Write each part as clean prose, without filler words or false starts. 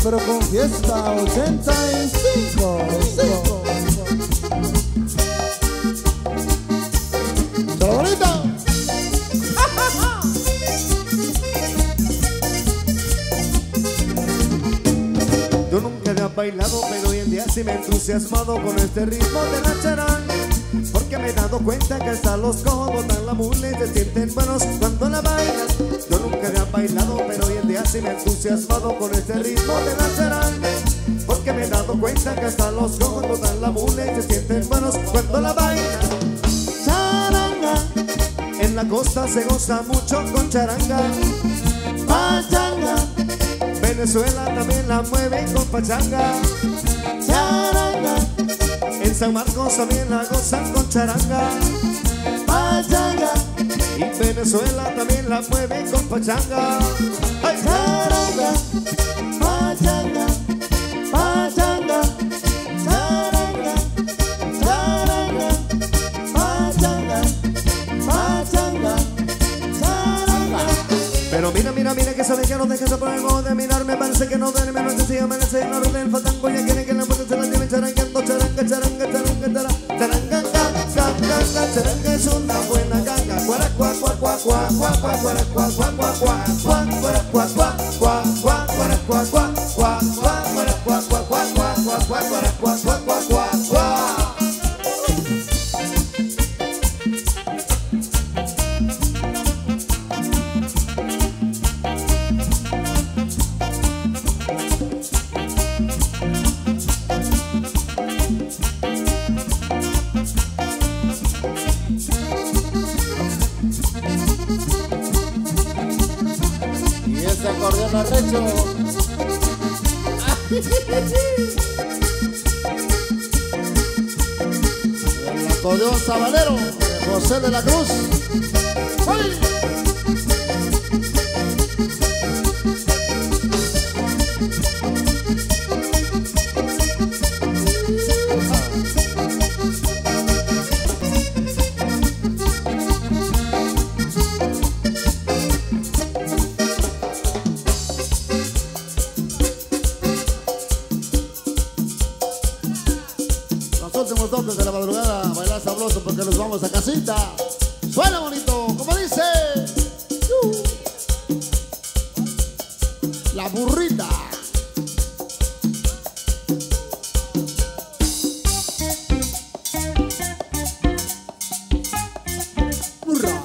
pero con fiesta 85. ¡Todo bonito! Yo nunca había bailado, pero hoy en día sí me he entusiasmado con este ritmo de la charanga, porque me he dado cuenta que hasta los cojos botan la mula y se sienten buenos cuando la bailan. Yo nunca había bailado, pero hoy en día sí me he entusiasmado con este ritmo de la charanga, porque me he dado cuenta que hasta los cojos botan la mula y se sienten buenos cuando la bailan. Charanga, en la costa se goza mucho con charanga. Pachanga, Venezuela también la mueve con pachanga. Charanga, en San Marcos también la gozan con charanga. Pachanga, y Venezuela también la mueve con pachanga. ¡Ay! Charanga, pachanga, pachanga, charanga, charanga, pachanga, pachanga, charanga. Pero mira, mira, mira que sabe que no dejes de poner el modo de mirarme. Parece que no duerme, no sé si amanece en la ruta del fatango. Ya quieren que la puerta se la lleven charangueando. Charanga, charanga, charanga, charanga, charanga, charanga es una buena ganga. Cuara, cuá, cuá, cuá, cuá, cuá, cuá, cuara, cuá, cuá, cuá, cuá, cuá, cuara, cuá, cuá, cuá, cuá, cuara, cuá, cuá, cuá, cuá, cuara, cuá, cuá, cuá, cuá, cuá, cuá, cuara, cuá, cuá, cuá, cuá, cuá. Y ese acordeón arrecho. El acordeón sabanero de José de la Cruz. ¡Ay! Últimos toques de la madrugada, bailar sabroso porque nos vamos a casita. Suena bonito, como dice la burrita. Burra.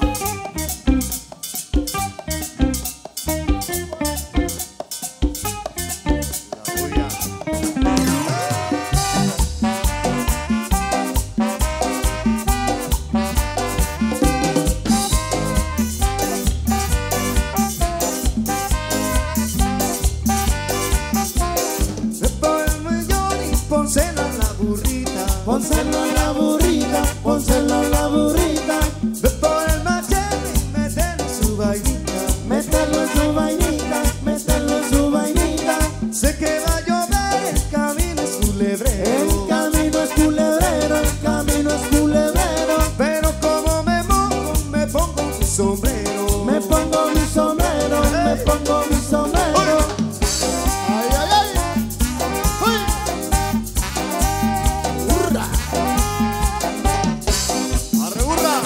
Pónselo a la burrita, Pónselo a la burrita, pónselo a la burrita. ve por el machete y mételo en su vainita. Mételo en su vainita, mételo en su vainita. Sé que va a llover, el camino es culebrero. El camino es culebrero, el camino es culebrero. Pero como me mojo, me pongo mi sombrero. Me pongo mi sombrero, me pongo mi sombrero. ¡Ay, ay, ay! ¡Uy! ¡Burra! ¡Arre, burra!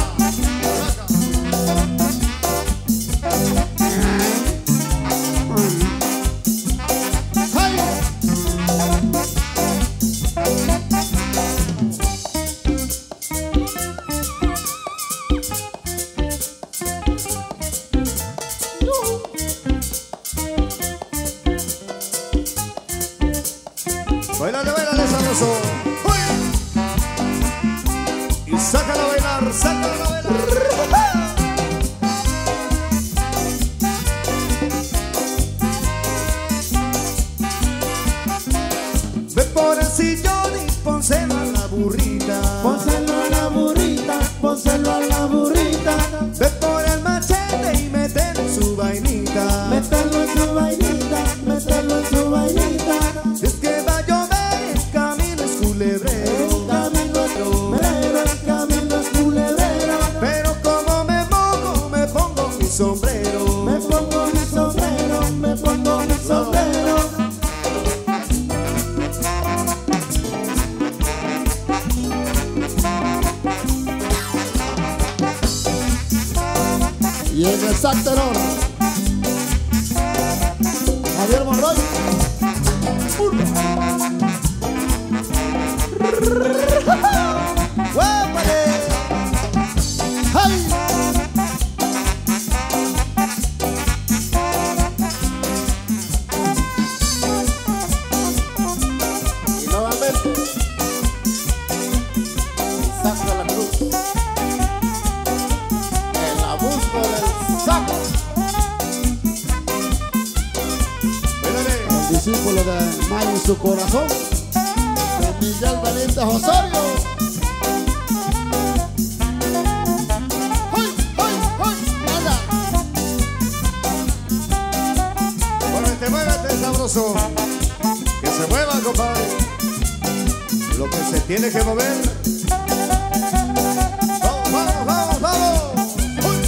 ¡Ay! Bailale, bailale sabroso. ¡Uy! Y sácala a bailar, sácala a bailar. Ve por el sillón y pónselo a la burrita. Pónselo a la burrita, pónselo a la burrita. Ve por el machete y mételo en su vainita. Mételo en su vainita, mételo en su vainita. Si es que va a llover, el camino es culebrero. El camino es culebrero, el camino es culebrero. Pero como me mojo, me pongo mi sombrero. Me pongo mi sombrero, me pongo mi sombrero. Y en el sac tenor, Javier Monroy. ¡Huépale! ¡Ay! Y nuevamente, Isaac de la Cruz. El abuso del saco. El discípulo de Mayo en su corazón, de Miguel Benítez Osorio. ¡Ay, ay, ay! ¡Anda! Muévete, sabroso. Que se mueva, compadre. Lo que se tiene que mover. Vamos, vamos, vamos, vamos. ¡Uy!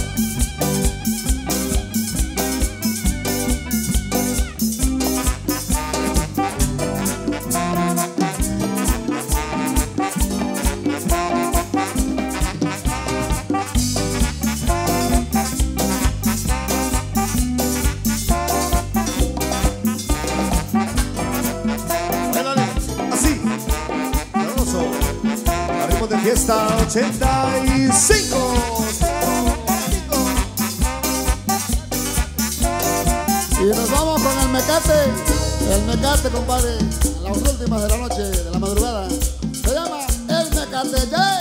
Así, sabroso. A ritmo de fiesta 85. Y nos vamos con el mecate, compadre, las últimas de la noche, de la madrugada. Se llama el mecate, yeah.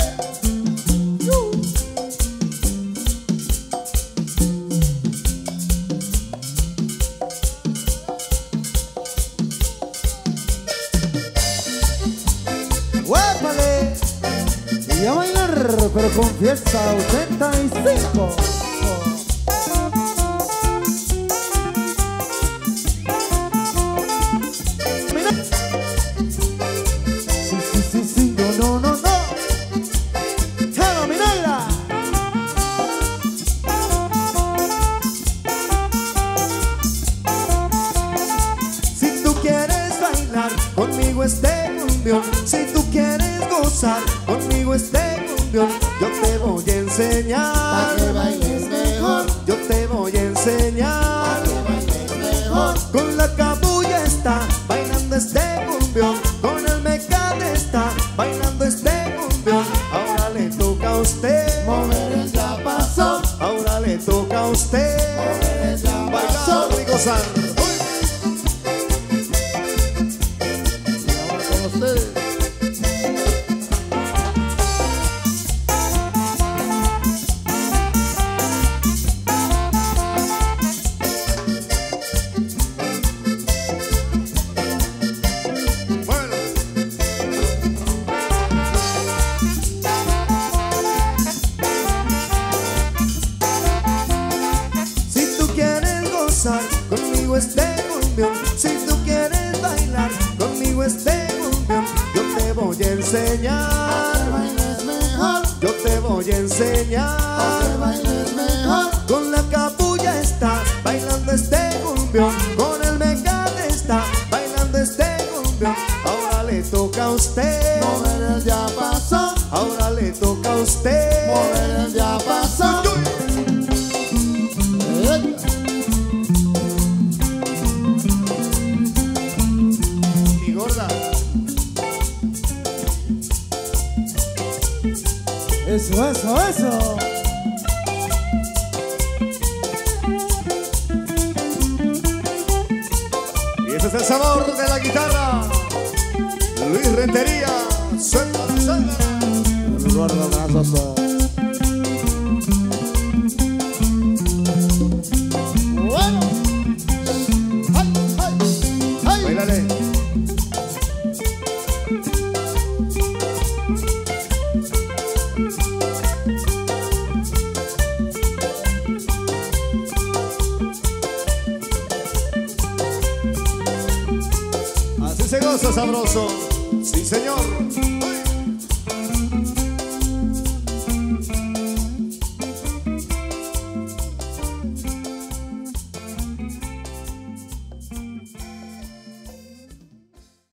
¡Huépale! Y a bailar, pero con fiesta 85. Sí, no, no, no. ¡Chalo, mi negra! Si tú quieres bailar conmigo este cumbión, si tú quieres gozar conmigo este cumbión, yo te voy a enseñar. Pa' que bailes mejor, Yo te voy a enseñar. pa' que bailes mejor. Con la cabulla está bailando este cumbión, con el mecate está bailando este cumbión. Ahora le toca a usted, Mover el ya pasó, ahora le toca a usted mover el ya pasó. bailar y gozar. Uy. Y ahora con ustedes. Bueno. Si tú quieres gozar conmigo este cumbión, si tú quieres bailar conmigo este cumbión, yo te voy a Pa' que enseñar. bailes mejor, Yo te voy a pa' que enseñar. bailes mejor. Con la capulla está bailando este cumbión, con el mecate está bailando este cumbión. Ahora le toca a usted, Mover el ya pasó, ahora le toca a usted. mover el ya pasó. Y gorda, Eso, eso, eso. y ese es el sabor de la guitarra. Luis Rentería, suéltala, suéltala. Eduardo Grasoso. Bueno. ¡Ay, ay, ay! Báilale. Así se goza sabroso. Sí, señor.